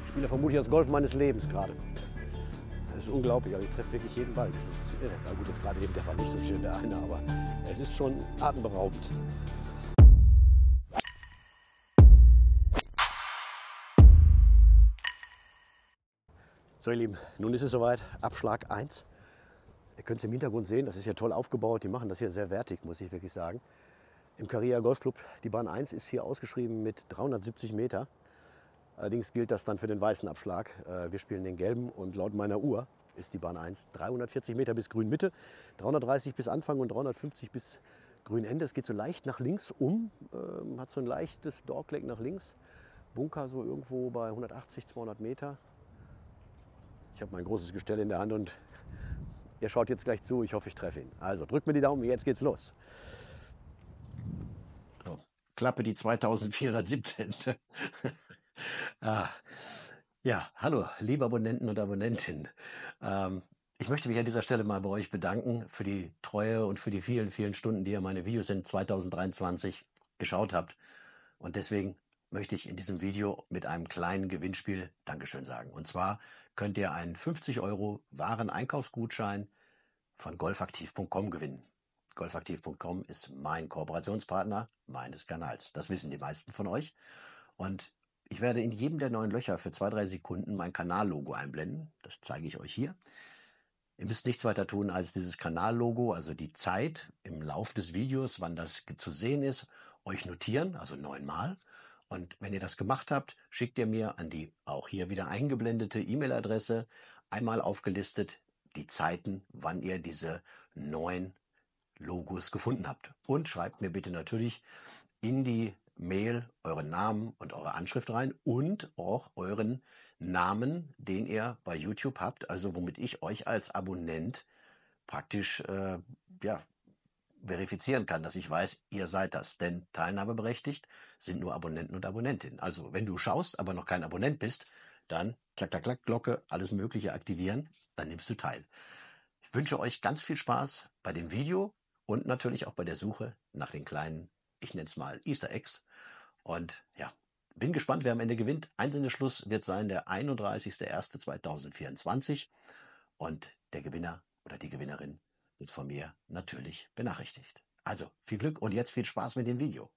Ich spiele vermutlich das Golf meines Lebens gerade. Das ist unglaublich, also ich treffe wirklich jeden Ball. Das ist irre. Na gut, jetzt gerade eben, der war nicht so schön, der eine, aber es ist schon atemberaubend. So ihr Lieben, nun ist es soweit, Abschlag 1. Ihr könnt es im Hintergrund sehen, das ist ja toll aufgebaut. Die machen das hier sehr wertig, muss ich wirklich sagen. Im Carrera Golfclub, die Bahn 1 ist hier ausgeschrieben mit 370 Meter. Allerdings gilt das dann für den weißen Abschlag. Wir spielen den gelben und laut meiner Uhr ist die Bahn 1 340 Meter bis Grünmitte, 330 bis Anfang und 350 bis Grünende. Es geht so leicht nach links hat so ein leichtes Dogleg nach links. Bunker so irgendwo bei 180, 200 Meter. Ich habe mein großes Gestell in der Hand und ihr schaut jetzt gleich zu. Ich hoffe, ich treffe ihn. Also drückt mir die Daumen, jetzt geht's los. So, Klappe die 2417. Ja, hallo, liebe Abonnenten und Abonnentinnen. Ich möchte mich an dieser Stelle mal bei euch bedanken für die Treue und für die vielen, vielen Stunden, die ihr meine Videos in 2023 geschaut habt. Und deswegen möchte ich in diesem Video mit einem kleinen Gewinnspiel Dankeschön sagen. Und zwar könnt ihr einen 50 € Waren-Einkaufsgutschein von golfaktiv.com gewinnen. Golfaktiv.com ist mein Kooperationspartner meines Kanals. Das wissen die meisten von euch. Und ich werde in jedem der 9 Löcher für 2-3 Sekunden mein Kanallogo einblenden. Das zeige ich euch hier. Ihr müsst nichts weiter tun als dieses Kanallogo, also die Zeit im Lauf des Videos, wann das zu sehen ist, euch notieren, also 9-mal. Und wenn ihr das gemacht habt, schickt ihr mir an die auch hier wieder eingeblendete E-Mail-Adresse einmal aufgelistet die Zeiten, wann ihr diese 9 Logos gefunden habt. Und schreibt mir bitte natürlich in die Mail euren Namen und eure Anschrift rein und auch euren Namen, den ihr bei YouTube habt, also womit ich euch als Abonnent praktisch verifizieren kann, dass ich weiß, ihr seid das. Denn teilnahmeberechtigt sind nur Abonnenten und Abonnentinnen. Also wenn du schaust, aber noch kein Abonnent bist, dann klack, klack, klack, Glocke, alles Mögliche aktivieren, dann nimmst du teil. Ich wünsche euch ganz viel Spaß bei dem Video und natürlich auch bei der Suche nach den kleinen, ich nenne es mal Easter Eggs. Und ja, bin gespannt, wer am Ende gewinnt. Einsendeschluss wird sein der 31.01.2024 und der Gewinner oder die Gewinnerin wird von mir natürlich benachrichtigt. Also viel Glück und jetzt viel Spaß mit dem Video.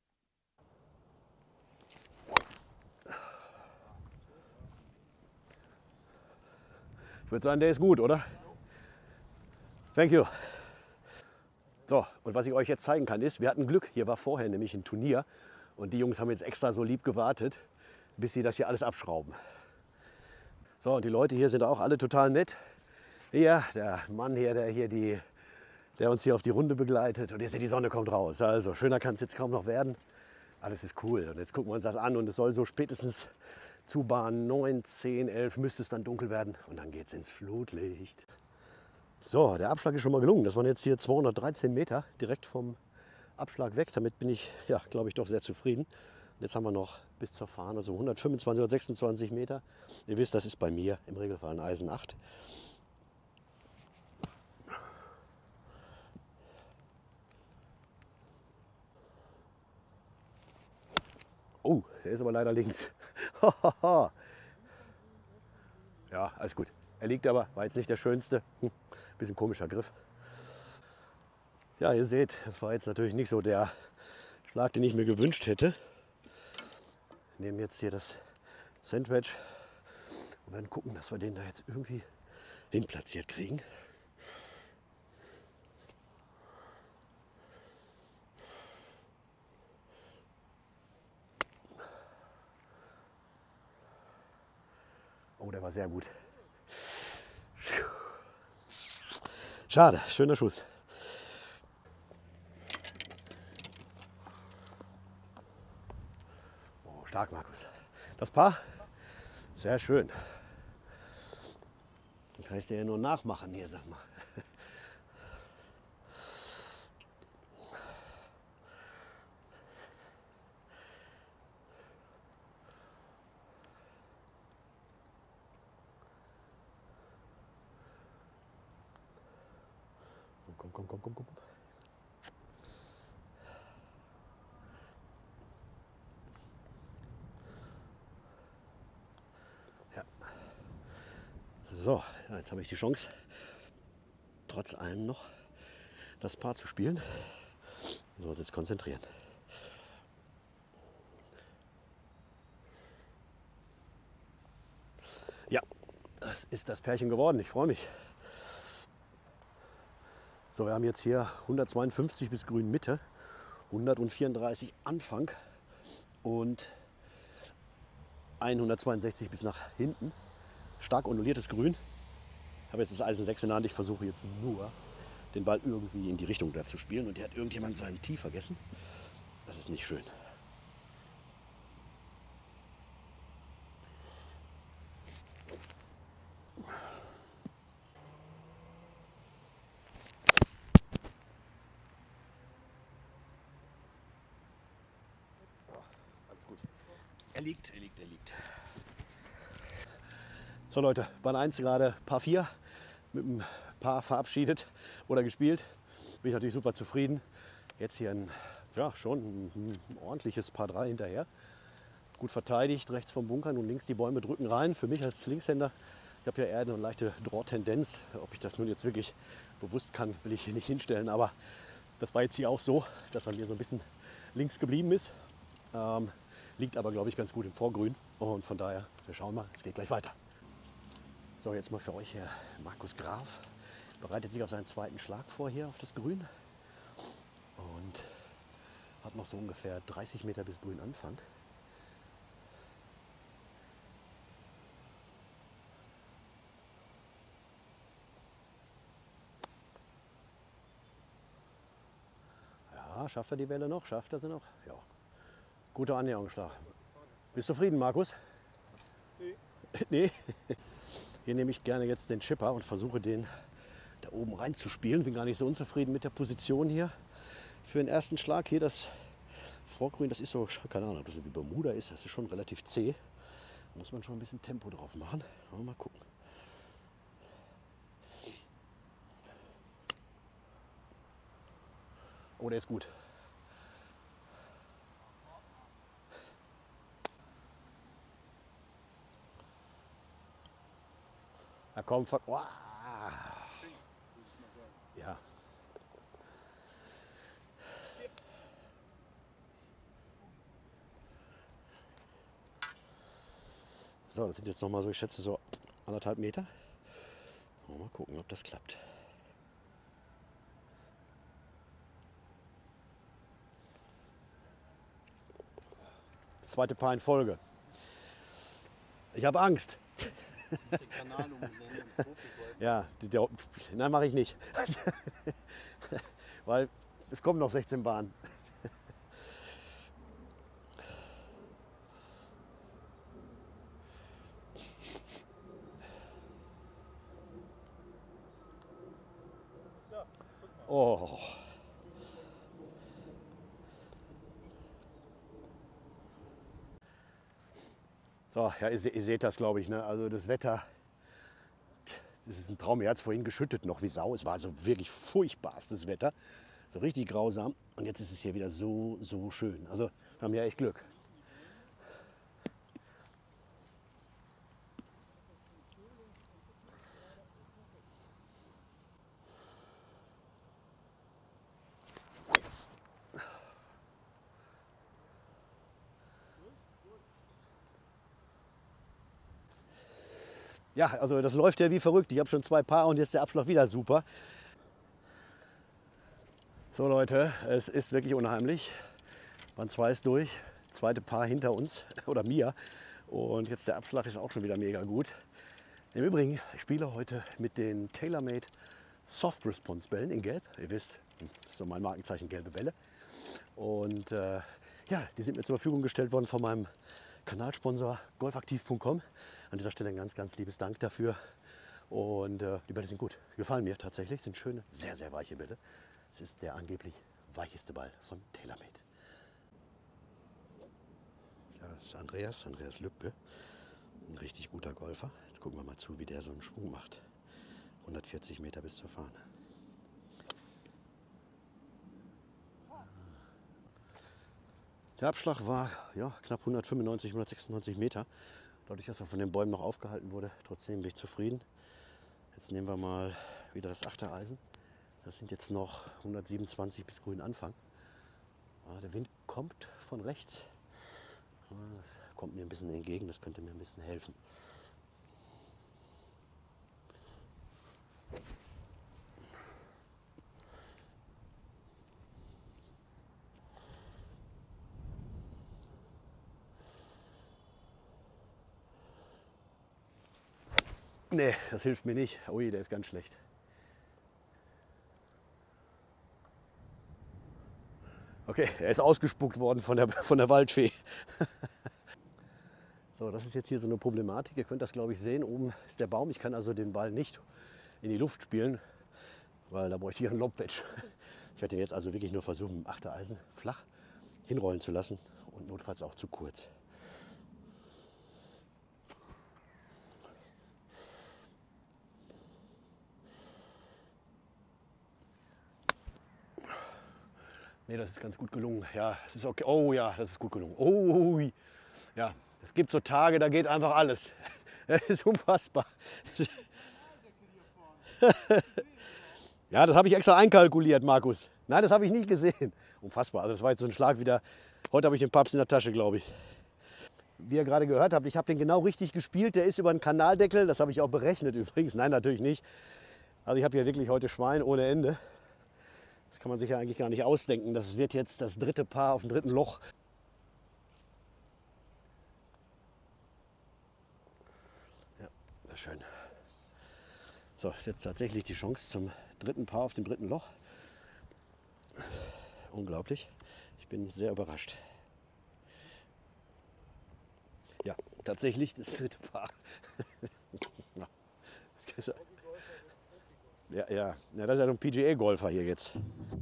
Ich würde sagen, der ist gut, oder? Thank you. So, und was ich euch jetzt zeigen kann ist, wir hatten Glück. Hier war vorher nämlich ein Turnier und die Jungs haben jetzt extra so lieb gewartet, bis sie das hier alles abschrauben. So, und die Leute hier sind auch alle total nett. Hier, der Mann hier, der uns hier auf die Runde begleitet. Und jetzt die Sonne kommt raus. Also schöner kann es jetzt kaum noch werden. Alles ist cool. Und jetzt gucken wir uns das an und es soll so spätestens zu Bahn 9, 10, 11 müsste es dann dunkel werden. Und dann geht es ins Flutlicht. So, der Abschlag ist schon mal gelungen. Das waren jetzt hier 213 Meter direkt vom Abschlag weg. Damit bin ich, ja, glaube ich, doch sehr zufrieden. Und jetzt haben wir noch bis zur Fahne so 125 oder 26 Meter. Ihr wisst, das ist bei mir im Regelfall ein Eisen 8. Oh, der ist aber leider links. Ja, alles gut. Er liegt aber, war jetzt nicht der schönste. Bisschen komischer Griff. Ja, ihr seht, das war jetzt natürlich nicht so der Schlag, den ich mir gewünscht hätte. Wir nehmen jetzt hier das Sandwich und werden gucken, dass wir den da jetzt irgendwie hinplatziert kriegen. Oh, der war sehr gut. Schade, schöner Schuss. Oh, stark, Markus. Das Paar? Sehr schön. Dann kann ich dir ja nur nachmachen hier, sag mal. Komm. Ja, So, ja, jetzt habe ich die Chance, trotz allem noch das Paar zu spielen. So, uns jetzt konzentrieren. Ja, das ist das Pärchen geworden. Ich freue mich. So, wir haben jetzt hier 152 bis grün Mitte, 134 Anfang und 162 bis nach hinten. Stark onduliertes Grün. Ich habe jetzt das Eisen 6 in der Hand. Ich versuche jetzt nur, den Ball irgendwie in die Richtung da zu spielen. Und hier hat irgendjemand seinen Tee vergessen. Das ist nicht schön. Alles gut. Er liegt. So Leute, Bahn 1 gerade Paar 4 mit einem Paar verabschiedet oder gespielt. Bin ich natürlich super zufrieden. Jetzt hier schon ein ordentliches Paar 3 hinterher. Gut verteidigt, rechts vom Bunker und links die Bäume drücken rein. Für mich als Linkshänder, ich habe ja eher eine leichte Draw-Tendenz. Ob ich das nun jetzt wirklich bewusst kann, will ich hier nicht hinstellen. Aber das war jetzt hier auch so, dass er mir so ein bisschen links geblieben ist. Liegt aber, glaube ich, ganz gut im Vorgrün. Und von daher, wir schauen mal, es geht gleich weiter. So, jetzt mal für euch hier Markus Graf. Bereitet sich auf seinen zweiten Schlag vor hier auf das Grün. Und hat noch so ungefähr 30 Meter bis grün Anfang. Ja, schafft er die Welle noch? Schafft er sie noch? Ja. Guter Annäherungsschlag. Bist du zufrieden, Markus? Nee. Nee? Hier nehme ich gerne jetzt den Chipper und versuche den da oben rein zu spielen. Bin gar nicht so unzufrieden mit der Position hier. Für den ersten Schlag hier das Vorgrün, das ist so, keine Ahnung, ob das wie Bermuda ist, das ist schon relativ zäh. Da muss man schon ein bisschen Tempo drauf machen. Mal gucken. Oh, der ist gut. Na komm, oh. Ja. So, das sind jetzt noch mal so, ich schätze so 1,5 Meter. Mal gucken, ob das klappt. Das zweite Paar in Folge. Ich habe Angst. Den Kanal umbenennen, Ja, nein, mache ich nicht. Weil es kommen noch 16 Bahnen. Oh. So, ja, ihr seht das, glaube ich. Ne? Also das Wetter, das ist ein Traum. Mir hat es vorhin geschüttet noch wie Sau. Es war so wirklich furchtbarstes Wetter. So richtig grausam. Und jetzt ist es hier wieder so schön. Also wir haben ja echt Glück. Ja, also das läuft ja wie verrückt. Ich habe schon 2 Paar und jetzt der Abschlag wieder super. So Leute, es ist wirklich unheimlich. Bahn 2 ist durch, zweite Paar hinter uns oder mir. Und jetzt der Abschlag ist auch schon wieder mega gut. Im Übrigen, ich spiele heute mit den TaylorMade Soft Response Bällen in Gelb. Ihr wisst, das ist so mein Markenzeichen, gelbe Bälle. Und ja, die sind mir zur Verfügung gestellt worden von meinem Kanalsponsor golfaktiv.com. An dieser Stelle ein ganz liebes Dank dafür. Und die Bälle sind gut, die gefallen mir tatsächlich, sind schöne, sehr weiche Bälle. Es ist der angeblich weicheste Ball von TaylorMade. Ja, das ist Andreas Lübke, ein richtig guter Golfer. Jetzt gucken wir mal zu, wie der so einen Schwung macht. 140 Meter bis zur Fahne. Der Abschlag war ja, knapp 195, 196 Meter. Dadurch, dass er von den Bäumen noch aufgehalten wurde, trotzdem bin ich zufrieden. Jetzt nehmen wir mal wieder das 8er Eisen. Das sind jetzt noch 127 bis grün Anfang. Der Wind kommt von rechts. Das kommt mir ein bisschen entgegen, das könnte mir ein bisschen helfen. Nee, das hilft mir nicht. Ui, der ist ganz schlecht. Okay, er ist ausgespuckt worden von der Waldfee. So, das ist jetzt hier so eine Problematik. Ihr könnt das, glaube ich, sehen. Oben ist der Baum. Ich kann also den Ball nicht in die Luft spielen, weil da bräuchte ich einen Lobwedge. Ich werde den jetzt also wirklich nur versuchen, mit dem 8er Eisen flach hinrollen zu lassen und notfalls auch zu kurz. Nee, das ist ganz gut gelungen. Ja, das ist okay. Oh ja, das ist gut gelungen. Oh ja, es gibt so Tage, da geht einfach alles. Das ist unfassbar. Ja, das habe ich extra einkalkuliert, Markus. Nein, das habe ich nicht gesehen. Unfassbar. Also das war jetzt so ein Schlag wieder. Heute habe ich den Papst in der Tasche, glaube ich. Wie ihr gerade gehört habt, ich habe den genau richtig gespielt. Der ist über einen Kanaldeckel. Das habe ich auch berechnet übrigens. Nein, natürlich nicht. Also ich habe hier wirklich heute Schwein ohne Ende. Das kann man sich ja eigentlich gar nicht ausdenken. Das wird jetzt das dritte Paar auf dem dritten Loch. Ja, das ist schön. So, ist jetzt tatsächlich die Chance zum dritten Paar auf dem dritten Loch. Unglaublich. Ich bin sehr überrascht. Ja, tatsächlich das dritte Paar. Ja, das ist ja ein PGA-Golfer hier jetzt.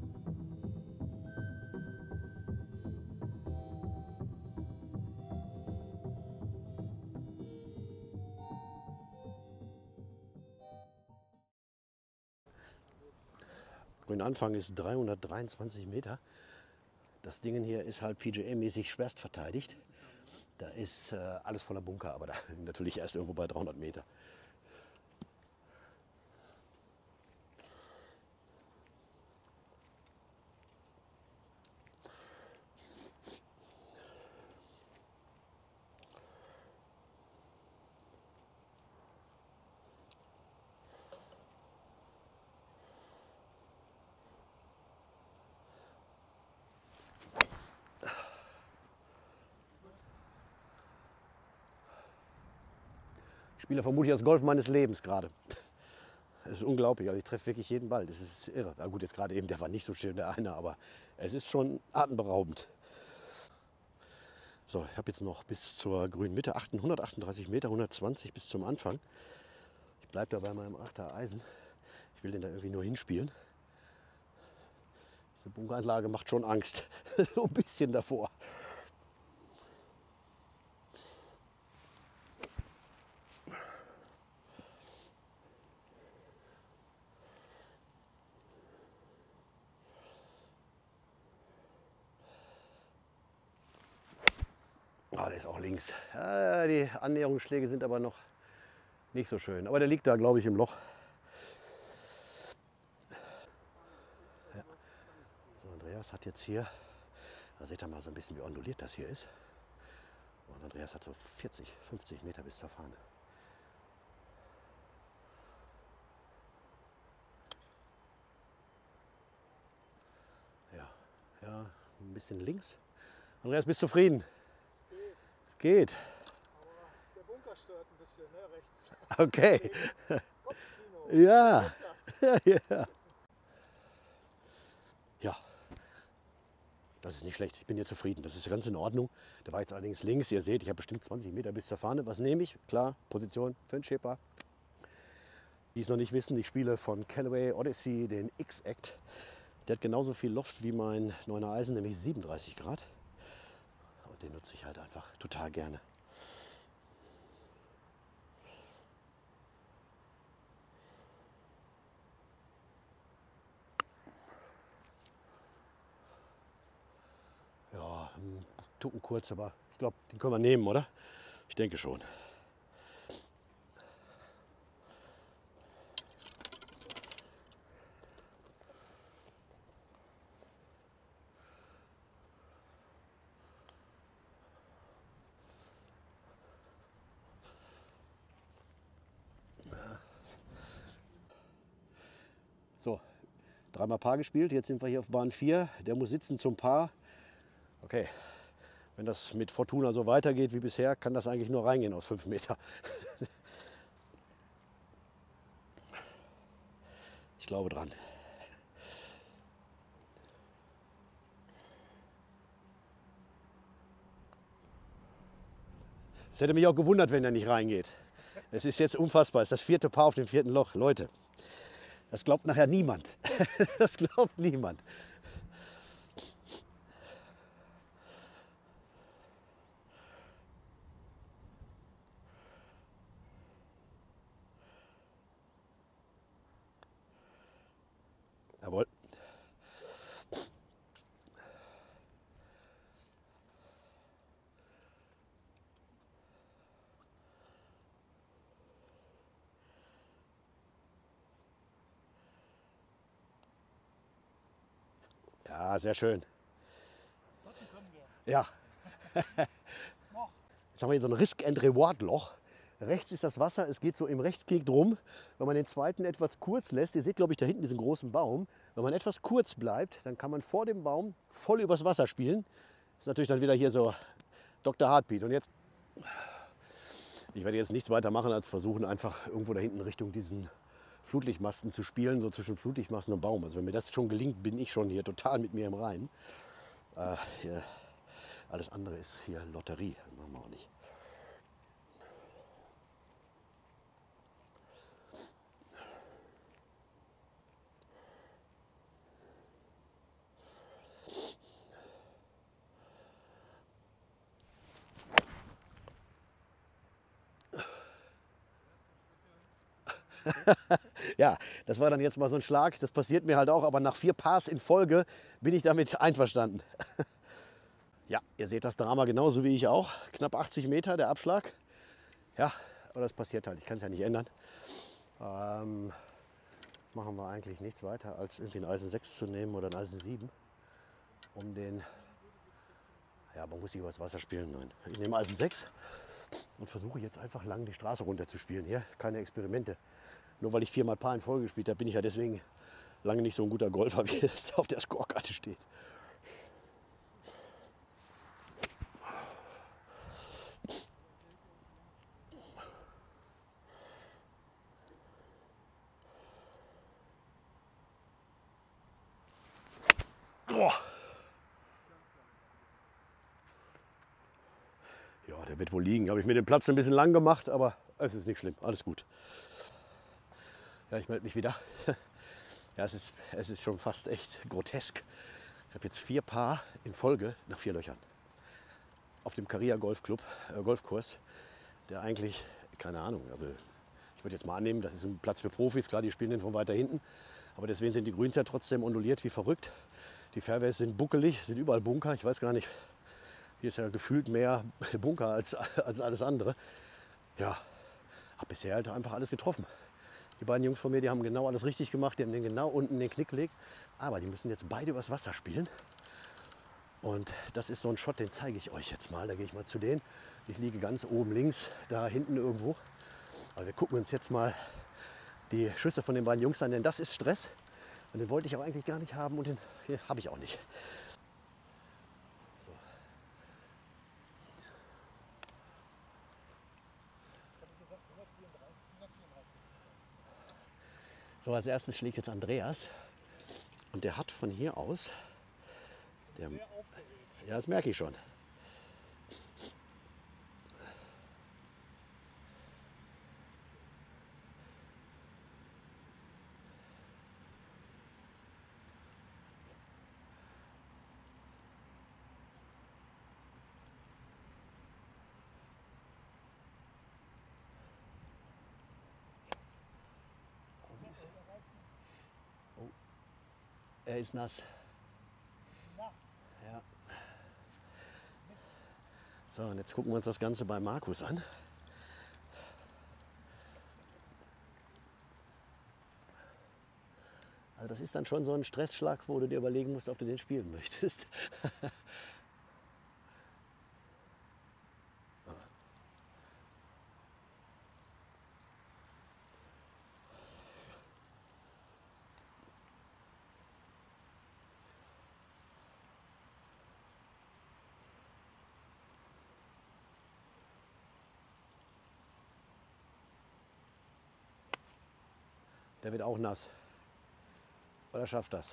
Grünanfang ist 323 Meter. Das Ding hier ist halt PGA-mäßig schwerst verteidigt. Da ist alles voller Bunker, aber da natürlich erst irgendwo bei 300 Meter. Ich spiele vermutlich das Golf meines Lebens gerade. Das ist unglaublich. Also ich treffe wirklich jeden Ball. Das ist irre. Na gut, jetzt gerade eben, der war nicht so schön, der eine, aber es ist schon atemberaubend. So, ich habe jetzt noch bis zur grünen Mitte 138 Meter, 120 bis zum Anfang. Ich bleibe da bei meinem 8er Eisen. Ich will den da irgendwie nur hinspielen. Diese Bunkeranlage macht schon Angst. So ein bisschen davor. Der ist auch links. Ja, die Annäherungsschläge sind aber noch nicht so schön. Aber der liegt da, glaube ich, im Loch. Ja. So, Andreas hat jetzt hier, da seht ihr mal so ein bisschen, wie onduliert das hier ist. Und Andreas hat so 40, 50 Meter bis zur Fahne. Ja, ein bisschen links. Andreas, bist du zufrieden? Geht. Aber der Bunker stört ein bisschen, ne, rechts. Okay. Kopfkino. Ja. Ja. Ja. Das ist nicht schlecht. Ich bin hier zufrieden. Das ist ganz in Ordnung. Der war jetzt allerdings links. Ihr seht, ich habe bestimmt 20 Meter bis zur Fahne. Was nehme ich? Klar, Position für einen Chipper. Die es noch nicht wissen, ich spiele von Callaway Odyssey den X-Act. Der hat genauso viel Loft wie mein 9er Eisen, nämlich 37 Grad. Und den nutze ich halt einfach total gerne. Ja, ein Tucken kurz, aber ich glaube, den können wir nehmen, oder? Ich denke schon. Dreimal Paar gespielt, jetzt sind wir hier auf Bahn 4. Der muss sitzen zum Paar. Okay, wenn das mit Fortuna so weitergeht wie bisher, kann das eigentlich nur reingehen aus 5 Meter. Ich glaube dran. Es hätte mich auch gewundert, wenn er nicht reingeht. Es ist jetzt unfassbar. Es ist das 4. Paar auf dem 4. Loch. Leute, das glaubt nachher niemand. Das glaubt niemand. Jawohl. Ja, sehr schön. Ja. Jetzt haben wir hier so ein Risk-and-Reward-Loch. Rechts ist das Wasser, es geht so im Rechtsknick drum. Wenn man den zweiten etwas kurz lässt, ihr seht, glaube ich, da hinten diesen großen Baum. Wenn man etwas kurz bleibt, dann kann man vor dem Baum voll übers Wasser spielen. Das ist natürlich dann wieder hier so Dr. Heartbeat. Und jetzt, ich werde jetzt nichts weiter machen, als versuchen, einfach irgendwo da hinten Richtung diesen Flutlichtmasten zu spielen, so zwischen Flutlichtmasten und Baum. Also wenn mir das schon gelingt, bin ich schon hier total mit mir im Reinen. Hier, alles andere ist hier Lotterie, das machen wir auch nicht. Ja, das war dann jetzt mal so ein Schlag. Das passiert mir halt auch, aber nach 4 Pars in Folge bin ich damit einverstanden. Ja, ihr seht das Drama genauso wie ich auch. Knapp 80 Meter der Abschlag. Ja, aber das passiert halt. Ich kann es ja nicht ändern. Jetzt machen wir eigentlich nichts weiter, als irgendwie ein Eisen 6 zu nehmen oder ein Eisen 7. Um den... Ja, man muss nicht übers Wasser spielen. Nein, ich nehme Eisen 6 und versuche jetzt einfach lang die Straße runter zu spielen. Hier, keine Experimente. Nur weil ich 4-mal Paar in Folge gespielt habe, bin ich ja deswegen lange nicht so ein guter Golfer, wie es auf der Scorekarte steht. Boah. Ja, der wird wohl liegen. Habe ich mir den Platz ein bisschen lang gemacht, aber es ist nicht schlimm. Alles gut. Ja, ich melde mich wieder. Ja, es ist schon fast echt grotesk. Ich habe jetzt 4 Paar in Folge nach 4 Löchern. Auf dem Caria Golfkurs, der eigentlich, keine Ahnung, also ich würde jetzt mal annehmen, das ist ein Platz für Profis, klar, die spielen den von weiter hinten. Aber deswegen sind die Grüns ja trotzdem onduliert wie verrückt. Die Fairways sind buckelig, sind überall Bunker. Ich weiß gar nicht, hier ist ja gefühlt mehr Bunker als alles andere. Ja, habe bisher halt einfach alles getroffen. Die beiden Jungs von mir, die haben genau alles richtig gemacht. Die haben den genau unten in den Knick gelegt. Aber die müssen jetzt beide übers Wasser spielen. Und das ist so ein Shot, den zeige ich euch jetzt mal. Da gehe ich mal zu denen. Ich liege ganz oben links, da hinten irgendwo. Aber wir gucken uns jetzt mal die Schüsse von den beiden Jungs an, denn das ist Stress. Und den wollte ich auch eigentlich gar nicht haben und den habe ich auch nicht. So. So, als erstes schlägt jetzt Andreas. Und der hat von hier aus, ja, das merke ich schon. Oh, er ist nass. Ja. So, und jetzt gucken wir uns das Ganze bei Markus an. Also das ist dann schon so ein Stressschlag, wo du dir überlegen musst, ob du den spielen möchtest. Der wird auch nass. Oder schafft das?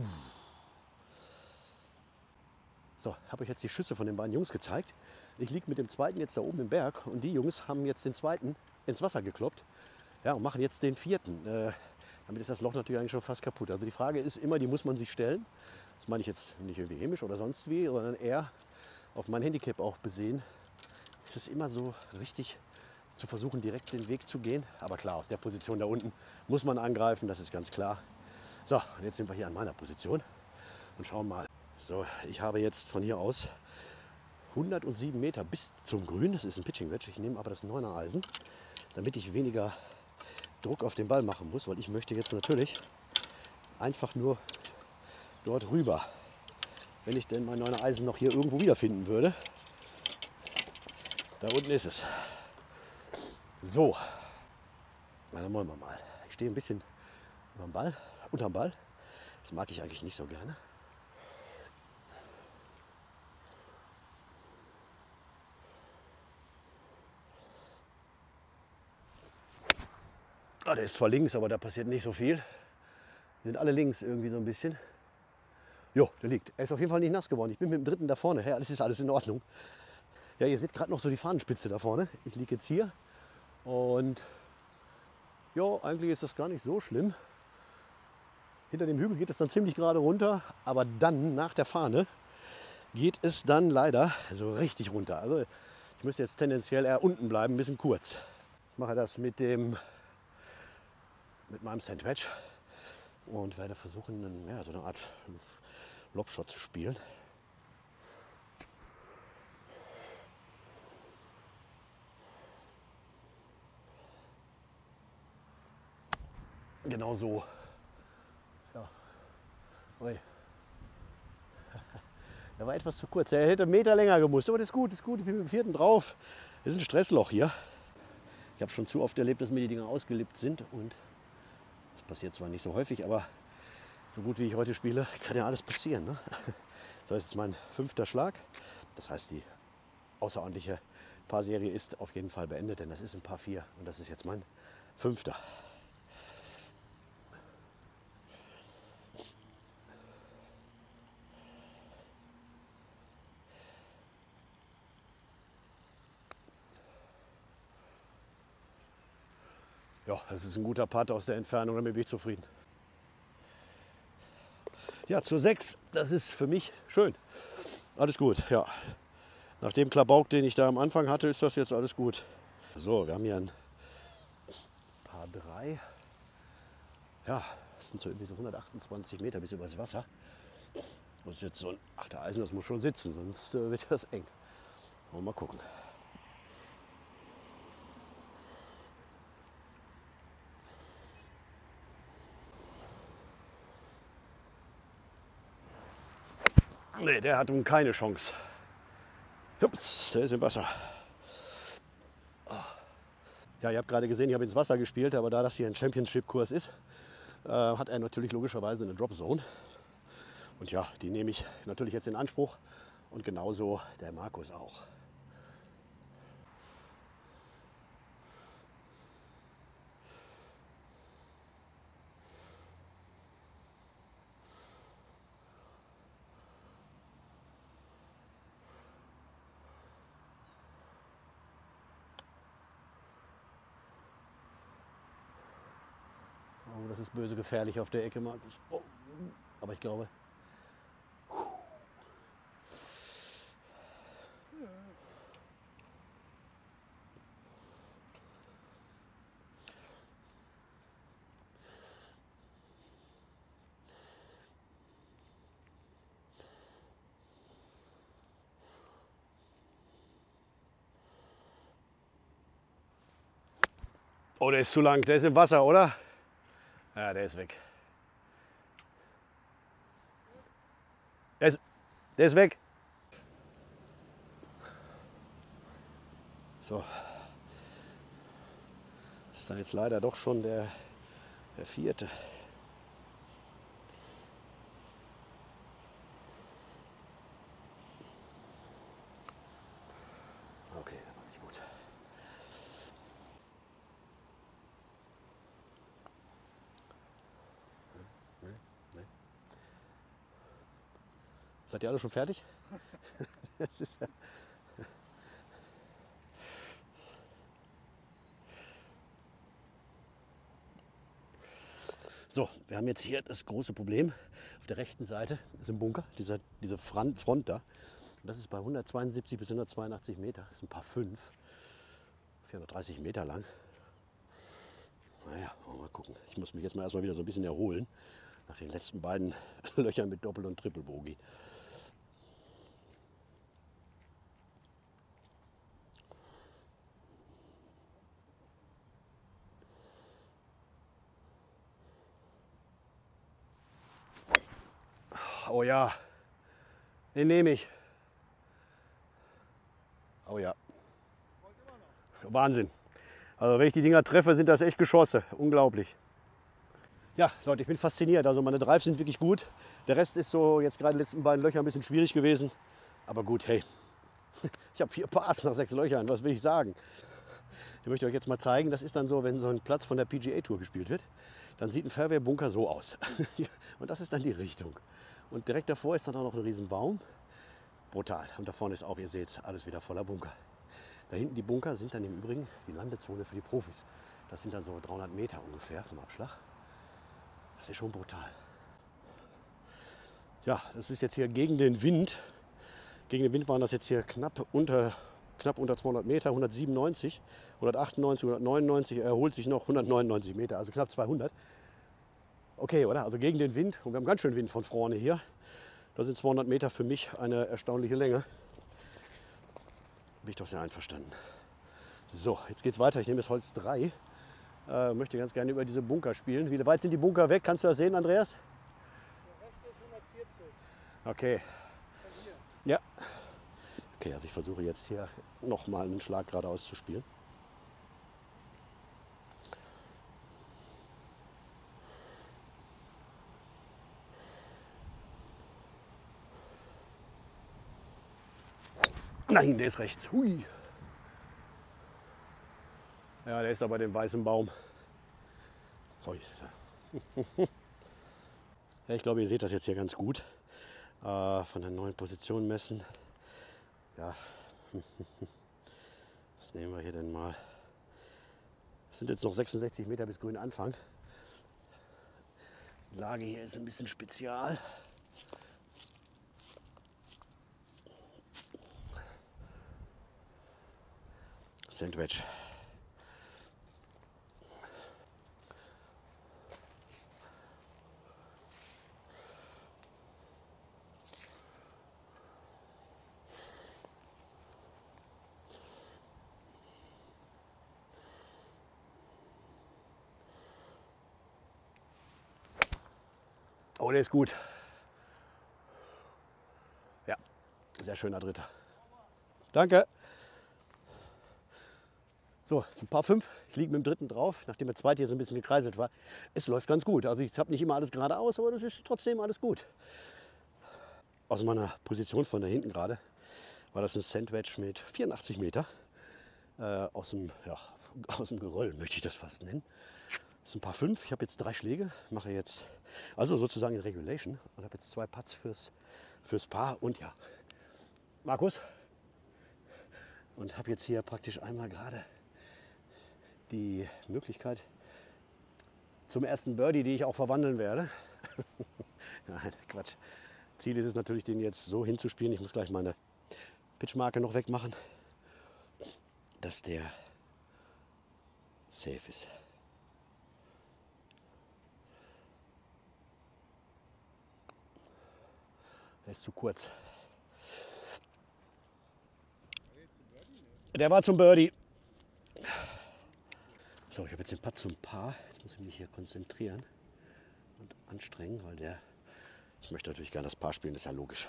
So, habe euch jetzt die Schüsse von den beiden Jungs gezeigt. Ich liege mit dem zweiten jetzt da oben im Berg und die Jungs haben jetzt den zweiten ins Wasser gekloppt. Ja, und machen jetzt den vierten. Damit ist das Loch natürlich eigentlich schon fast kaputt. Also die Frage ist immer, die muss man sich stellen. Das meine ich jetzt nicht irgendwie hämisch oder sonst wie, sondern eher auf mein Handicap auch besehen. Ist es immer so richtig zu versuchen, direkt den Weg zu gehen. Aber klar, aus der Position da unten muss man angreifen, das ist ganz klar. So, und jetzt sind wir hier an meiner Position und schauen mal. So, ich habe jetzt von hier aus 107 Meter bis zum Grün. Das ist ein Pitching Wedge. Ich nehme aber das 9er Eisen, damit ich weniger Druck auf den Ball machen muss, weil ich möchte jetzt natürlich einfach nur dort rüber. Wenn ich denn mein 9er Eisen noch hier irgendwo wiederfinden würde. Da unten ist es. So, na, dann wollen wir mal. Ich stehe ein bisschen unterm Ball. Das mag ich eigentlich nicht so gerne. Ah, der ist zwar links, aber da passiert nicht so viel. Die sind alle links irgendwie so ein bisschen. Jo, der liegt. Er ist auf jeden Fall nicht nass geworden. Ich bin mit dem dritten da vorne. Ja, das ist alles in Ordnung. Ja, ihr seht gerade noch so die Fahnenspitze da vorne. Ich liege jetzt hier und ja, eigentlich ist das gar nicht so schlimm. Hinter dem Hügel geht es dann ziemlich gerade runter, aber dann nach der Fahne geht es dann leider so richtig runter. Also ich müsste jetzt tendenziell eher unten bleiben, ein bisschen kurz. Ich mache das mit meinem Sandwich und werde versuchen, so eine Art Lobshot zu spielen. Genau so. Ja. Ui. Der war etwas zu kurz. Er hätte einen Meter länger gemusst. Aber das ist gut, ist gut. Ich bin mit dem vierten drauf. Das ist ein Stressloch hier. Ich habe schon zu oft erlebt, dass mir die Dinger ausgelippt sind. Und das passiert zwar nicht so häufig, aber so gut wie ich heute spiele, kann ja alles passieren. Ne? So, ist jetzt mein 5. Schlag. Das heißt, die außerordentliche Paarserie ist auf jeden Fall beendet, denn das ist ein Paar 4 und das ist jetzt mein 5. Ja, das ist ein guter Putt aus der Entfernung, damit bin ich zufrieden. Ja, zur 6, das ist für mich schön. Alles gut, ja. Nach dem Klabauк, den ich da am Anfang hatte, ist das jetzt alles gut. So, wir haben hier ein Paar 3. Ja, das sind so irgendwie so 128 Meter bis übers Wasser. Das ist jetzt so ein 8er Eisen, das muss schon sitzen, sonst wird das eng. Wollen wir mal gucken. Nee, der hat nun keine Chance. Ups, der ist im Wasser. Ja, ihr habt gerade gesehen, ich habe ins Wasser gespielt, aber da das hier ein Championship-Kurs ist, hat er natürlich logischerweise eine Drop Zone. Und ja, die nehme ich natürlich jetzt in Anspruch und genauso der Markus auch. Oh, das ist böse gefährlich auf der Ecke, Markus. Oh, aber ich glaube. Oh, der ist zu lang. Der ist im Wasser, oder? Ja, der ist weg. Der ist weg. So. Das ist dann jetzt leider doch schon der 4. Okay, das war nicht gut. Seid ihr alle schon fertig? Das ist ja so, wir haben jetzt hier das große Problem. Auf der rechten Seite ist ein Bunker, diese Front da. Und das ist bei 172 bis 182 Meter. Das ist ein paar 5, 430 Meter lang. Naja, mal gucken. Ich muss mich jetzt mal erstmal wieder so ein bisschen erholen. Nach den letzten beiden Löchern mit Doppel- und Triple-Bogie. Oh ja, den nehme ich. Oh ja. Wahnsinn. Also wenn ich die Dinger treffe, sind das echt Geschosse. Unglaublich. Ja, Leute, ich bin fasziniert. Also meine Drives sind wirklich gut. Der Rest ist so jetzt gerade in den letzten beiden Löchern ein bisschen schwierig gewesen. Aber gut, hey, ich habe 4 Pars nach 6 Löchern. Was will ich sagen? Ich möchte euch jetzt mal zeigen, das ist dann so, wenn so ein Platz von der PGA Tour gespielt wird, dann sieht ein Fairway-Bunker so aus. Und das ist dann die Richtung. Und direkt davor ist dann auch noch ein riesen Baum. Brutal. Und da vorne ist auch, ihr seht, alles wieder voller Bunker. Da hinten die Bunker sind dann im Übrigen die Landezone für die Profis. Das sind dann so 300 Meter ungefähr vom Abschlag. Das ist schon brutal. Ja, das ist jetzt hier gegen den Wind. Gegen den Wind waren das jetzt hier knapp unter 200 Meter, 197, 198, 199, erholt sich noch 199 Meter, also knapp 200. Okay, oder? Also gegen den Wind. Und wir haben ganz schön Wind von vorne hier. Da sind 200 Meter für mich eine erstaunliche Länge. Bin ich doch sehr einverstanden. So, jetzt geht's weiter. Ich nehme das Holz 3. Möchte ganz gerne über diese Bunker spielen. Wie weit sind die Bunker weg? Kannst du das sehen, Andreas? Der rechte ist 140. Okay. Von hier. Ja. Okay, also ich versuche jetzt hier nochmal einen Schlag geradeaus zu spielen. Nein, der ist rechts. Hui. Ja, der ist da bei dem weißen Baum. Hui. Ja, ich glaube, ihr seht das jetzt hier ganz gut. Von der neuen Position messen. Ja. Was nehmen wir hier denn mal? Es sind jetzt noch 66 Meter bis grünen Anfang. Die Lage hier ist ein bisschen spezial. Sandwich. Oh, der ist gut. Ja, sehr schöner Dritter. Danke. So, es ist ein paar 5. Ich liege mit dem dritten drauf, nachdem der zweite hier so ein bisschen gekreiselt war. Es läuft ganz gut. Also ich habe nicht immer alles geradeaus, aber das ist trotzdem alles gut. Aus meiner Position von da hinten gerade war das ein Sandwich mit 84 Meter. Aus dem Geröll möchte ich das fast nennen. Das ist ein paar 5. Ich habe jetzt 3 Schläge. Mache jetzt also sozusagen in Regulation und habe jetzt 2 Putts fürs Paar. Und ja, Markus. Und habe jetzt hier praktisch einmal gerade die Möglichkeit zum ersten Birdie, die ich auch verwandeln werde. Nein, Quatsch. Ziel ist es natürlich, den jetzt so hinzuspielen. Ich muss gleich meine Pitchmarke noch wegmachen, dass der safe ist. Der ist zu kurz. Der war zum Birdie. So, ich habe jetzt den Putt zum Paar. Jetzt muss ich mich hier konzentrieren und anstrengen, weil ich möchte natürlich gerne das Paar spielen, das ist ja logisch.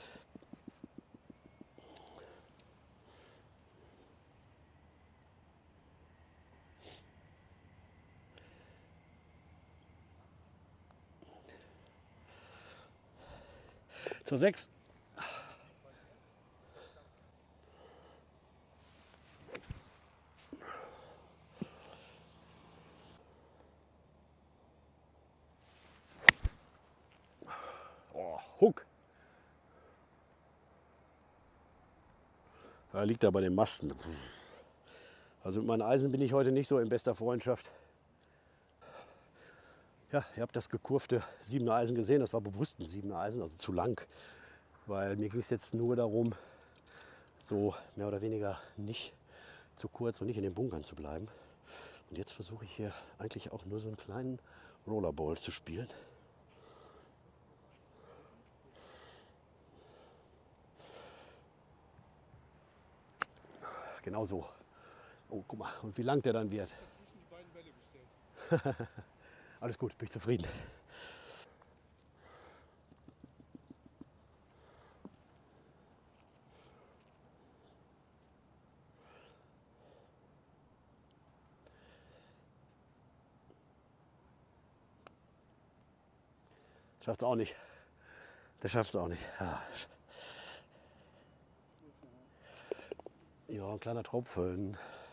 Zur 6. Oh, Hook. liegt da bei den Masten. Also mit meinen Eisen bin ich heute nicht so in bester Freundschaft. Ja, ihr habt das gekurfte 7er Eisen gesehen. Das war bewusst ein 7er Eisen, also zu lang. Weil mir ging es jetzt nur darum, so mehr oder weniger nicht zu kurz und nicht in den Bunkern zu bleiben. Und jetzt versuche ich hier eigentlich auch nur so einen kleinen Rollerball zu spielen. Genau so. Oh, guck mal, und wie lang der dann wird. Zwischen die beiden Bälle gestellt. Alles gut, bin ich zufrieden. Schafft es auch nicht. Der schafft es auch nicht. Ja, ein kleiner Tropfen.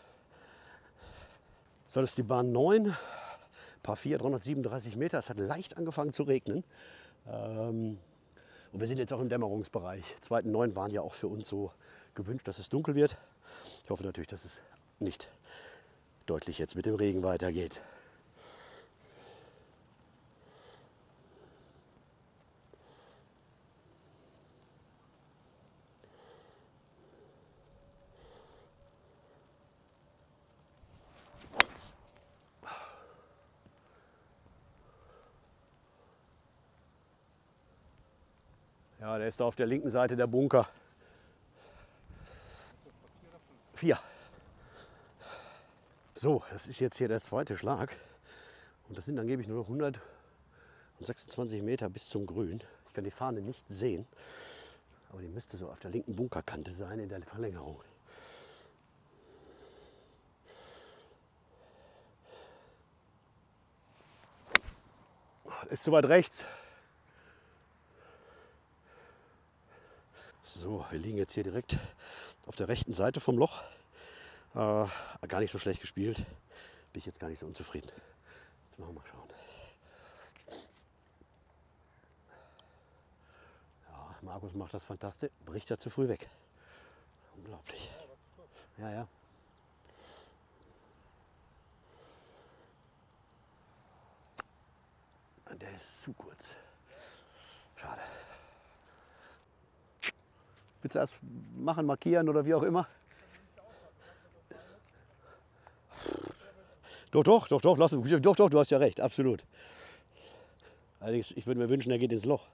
So, das ist die Bahn 9, Par 4, 337 Meter. Es hat leicht angefangen zu regnen. Und wir sind jetzt auch im Dämmerungsbereich. Zweiten 9 waren ja auch für uns so gewünscht, dass es dunkel wird. Ich hoffe natürlich, dass es nicht deutlich jetzt mit dem Regen weitergeht. Ja, der ist da auf der linken Seite der Bunker. 4. So, das ist jetzt hier der zweite Schlag. Und das sind angeblich nur noch 126 Meter bis zum Grün. Ich kann die Fahne nicht sehen. Aber die müsste so auf der linken Bunkerkante sein in der Verlängerung. Ist zu weit rechts. So, wir liegen jetzt hier direkt auf der rechten Seite vom Loch. Gar nicht so schlecht gespielt. Bin ich jetzt gar nicht so unzufrieden. Jetzt machen wir mal schauen. Ja, Markus macht das fantastisch. Bricht er zu früh weg. Unglaublich. Ja, ja. Der ist zu kurz. Schade. Willst du erst machen, markieren oder wie auch immer? Doch, du hast ja recht, absolut. Allerdings, ich würde mir wünschen, er geht ins Loch.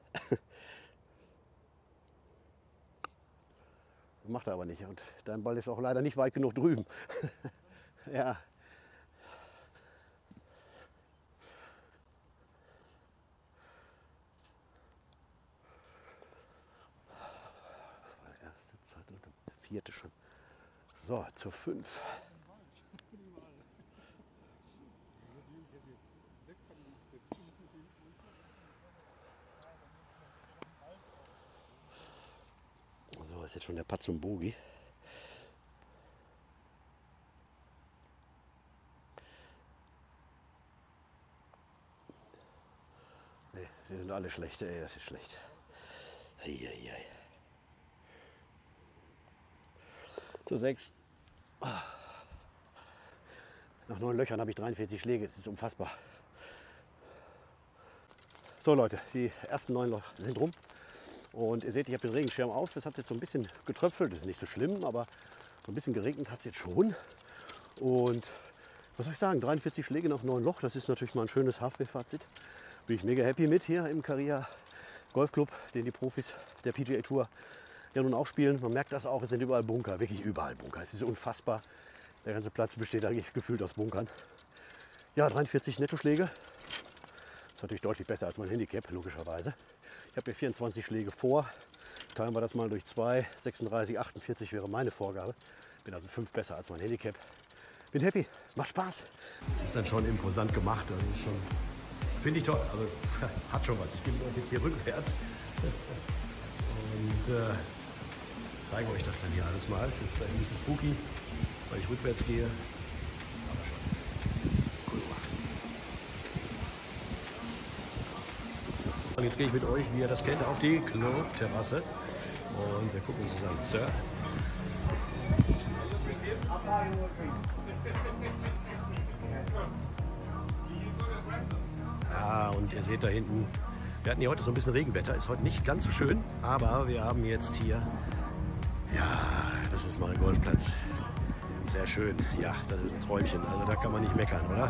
Macht er aber nicht. Und dein Ball ist auch leider nicht weit genug drüben. Ja. Vierte schon. So, zur 5. So, ist jetzt schon der Putt zum Bogie. Nee, die sind alle schlecht. Ey, das ist schlecht. Eieiei. Zu 6. Nach 9 Löchern habe ich 43 Schläge. Das ist unfassbar. So Leute, die ersten 9 Löcher sind rum. Und ihr seht, ich habe den Regenschirm auf. Es hat jetzt so ein bisschen getröpfelt. Das ist nicht so schlimm, aber so ein bisschen geregnet hat es jetzt schon. Und was soll ich sagen, 43 Schläge nach 9 Loch. Das ist natürlich mal ein schönes Halfway-Fazit. Bin ich mega happy mit hier im Carrera Golfclub, den die Profis der PGA Tour ja nun auch spielen. Man merkt das auch, es sind überall Bunker, wirklich überall Bunker. Es ist unfassbar. Der ganze Platz besteht eigentlich gefühlt aus Bunkern. Ja, 43 Nettoschläge. Das ist natürlich deutlich besser als mein Handicap, logischerweise. Ich habe hier 24 Schläge vor. Teilen wir das mal durch 2. 36, 48 wäre meine Vorgabe. Bin also 5 besser als mein Handicap. Bin happy, macht Spaß. Es ist dann schon imposant gemacht. Also schon, finde ich toll. Also hat schon was. Ich gebe euch jetzt hier rückwärts. Und zeige euch das dann hier alles mal. Es ist jetzt vielleicht ein bisschen spooky, weil ich rückwärts gehe. Aber schon cool gemacht. Und jetzt gehe ich mit euch, wie ihr das kennt, auf die Clubterrasse. Und wir gucken uns das an. Sir. Ja, und ihr seht da hinten, wir hatten hier heute so ein bisschen Regenwetter, ist heute nicht ganz so schön, aber wir haben jetzt hier, ja, das ist mal ein Golfplatz. Sehr schön, ja, das ist ein Träumchen, also da kann man nicht meckern, oder?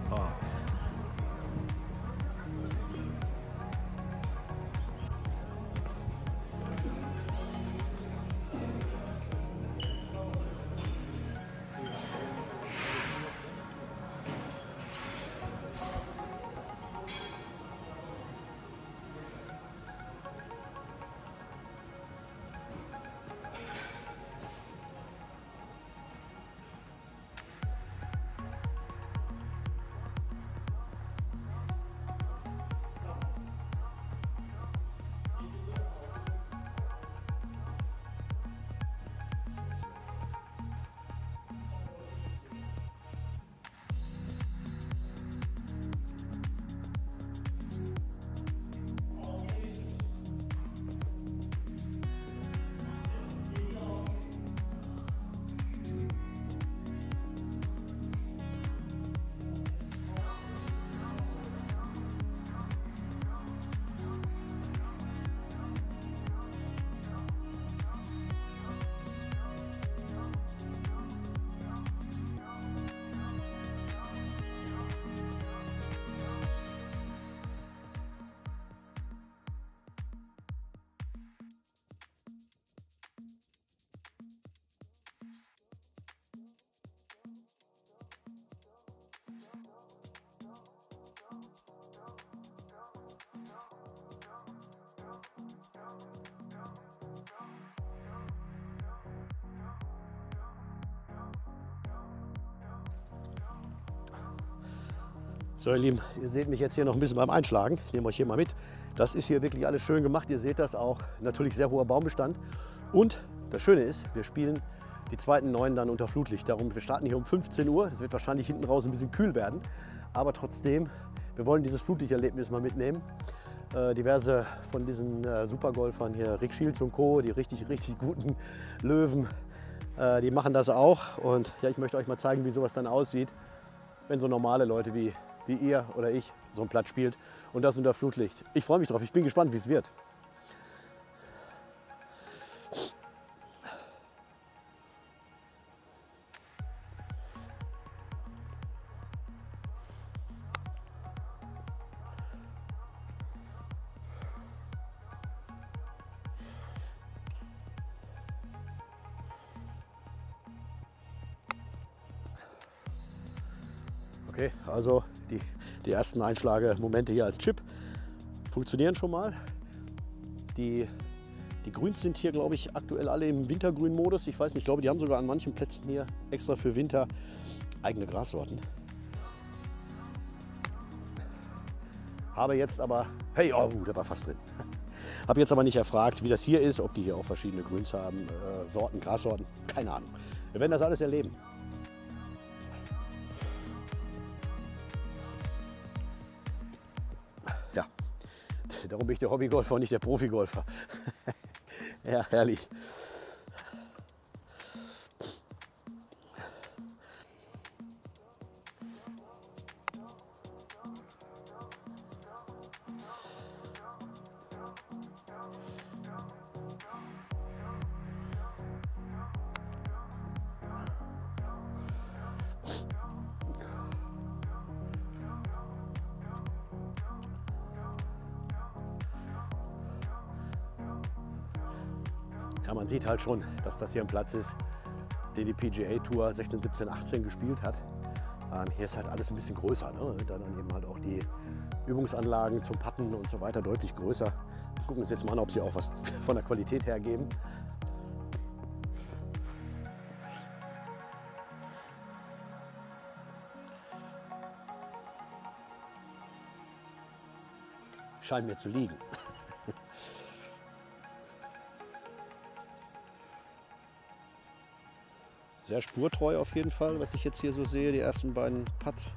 So ihr Lieben, ihr seht mich jetzt hier noch ein bisschen beim Einschlagen. Ich nehme euch hier mal mit. Das ist hier wirklich alles schön gemacht. Ihr seht das auch. Natürlich sehr hoher Baumbestand. Und das Schöne ist, wir spielen die zweiten 9 dann unter Flutlicht. Darum, wir starten hier um 15 Uhr. Es wird wahrscheinlich hinten raus ein bisschen kühl werden. Aber trotzdem, wir wollen dieses Flutlichterlebnis mal mitnehmen. Diverse von diesen Supergolfern hier, Rick Shields und Co., die richtig guten Löwen, die machen das auch. Und ja, ich möchte euch mal zeigen, wie sowas dann aussieht, wenn so normale Leute wie ihr oder ich so einen Platz spielt und das unter Flutlicht. Ich freue mich drauf, ich bin gespannt, wie es wird. Okay, also die ersten Einschlagemomente hier als Chip funktionieren schon mal. Die Grüns sind hier, glaube ich, aktuell alle im Wintergrün-Modus. Ich weiß nicht, ich glaube, die haben sogar an manchen Plätzen hier extra für Winter eigene Grassorten. Habe jetzt aber, hey, oh, da war fast drin. Habe jetzt aber nicht erfragt, wie das hier ist, ob die hier auch verschiedene Grüns haben, Sorten, Grassorten, keine Ahnung. Wir werden das alles erleben. Ja, darum bin ich der Hobbygolfer und nicht der Profigolfer. Ja, herrlich. Ja, man sieht halt schon, dass das hier ein Platz ist, den die PGA Tour 16, 17, 18 gespielt hat. Hier ist halt alles ein bisschen größer, ne? Da dann eben halt auch die Übungsanlagen zum Putten und so weiter deutlich größer. Wir gucken uns jetzt mal an, ob sie auch was von der Qualität her geben. Scheint mir zu liegen. Sehr spurtreu auf jeden Fall, was ich jetzt hier so sehe, die ersten beiden Putts.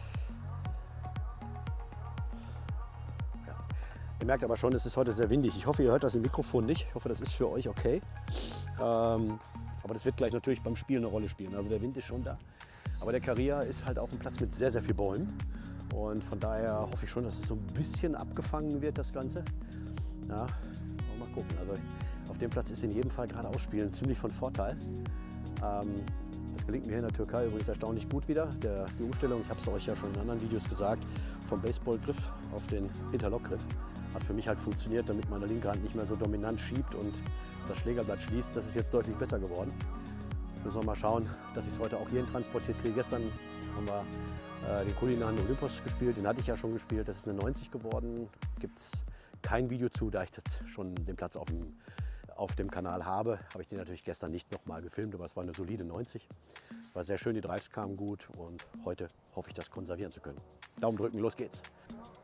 Ja. Ihr merkt aber schon, es ist heute sehr windig. Ich hoffe, ihr hört das im Mikrofon nicht. Ich hoffe, das ist für euch okay. Aber das wird gleich natürlich beim Spiel eine Rolle spielen. Also der Wind ist schon da. Aber der Carrera ist halt auch ein Platz mit sehr, sehr vielen Bäumen. Und von daher hoffe ich schon, dass es so ein bisschen abgefangen wird, das Ganze. Ja, mal gucken. Also auf dem Platz ist in jedem Fall gerade Ausspielen ziemlich von Vorteil. Das gelingt mir hier in der Türkei übrigens erstaunlich gut wieder. Die Umstellung, ich habe es euch ja schon in anderen Videos gesagt, vom Baseballgriff auf den Interlockgriff hat für mich halt funktioniert, damit meine linke Hand nicht mehr so dominant schiebt und das Schlägerblatt schließt. Das ist jetzt deutlich besser geworden. Müssen wir mal schauen, dass ich es heute auch hierhin transportiert kriege. Gestern haben wir den kulinaren Olympus gespielt, den hatte ich ja schon gespielt. Das ist eine 90 geworden. Gibt es kein Video zu, da ich jetzt schon den Platz auf dem Kanal habe. Habe ich den natürlich gestern nicht nochmal gefilmt, aber es war eine solide 90. War sehr schön, die Drives kamen gut und heute hoffe ich, das konservieren zu können. Daumen drücken, los geht's!